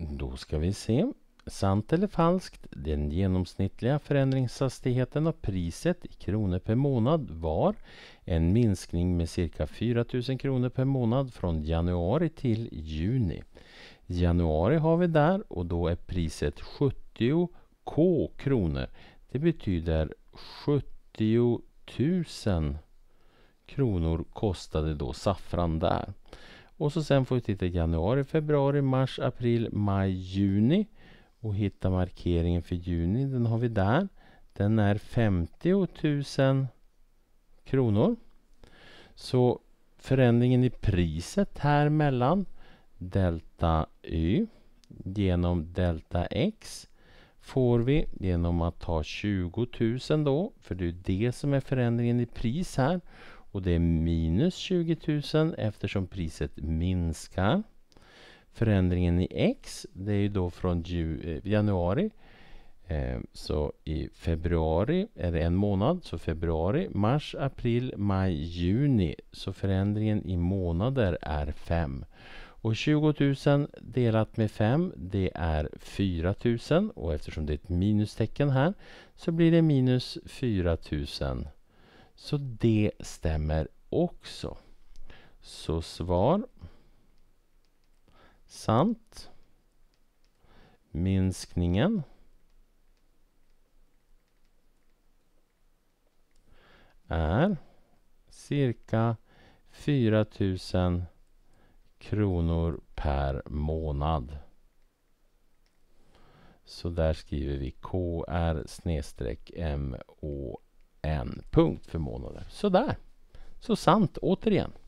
Då ska vi se. Sant eller falskt? Den genomsnittliga förändringshastigheten av priset i kronor per månad var en minskning med cirka 4 000 kronor per månad från januari till juni. Januari har vi där och då är priset 70 kronor. Det betyder 70 000 kronor kostade då saffran där. Och så sen får vi titta januari, februari, mars, april, maj, juni. Och hitta markeringen för juni. Den har vi där. Den är 50 000 kronor. Så förändringen i priset här mellan delta y genom delta x får vi genom att ta 20 000 då. För det är det som är förändringen i pris här. Och det är minus 20 000 eftersom priset minskar. Förändringen i x, det är ju då från januari. Så i februari är det en månad. Så februari, mars, april, maj, juni. Så förändringen i månader är 5. Och 20 000 delat med 5, det är 4 000. Och eftersom det är ett minustecken här så blir det minus 4 000. Så det stämmer också. Så svar sant. Minskningen är cirka 4 000 kronor per månad. Så där skriver vi KR/MON punkt för månader. Så där. Så sant återigen.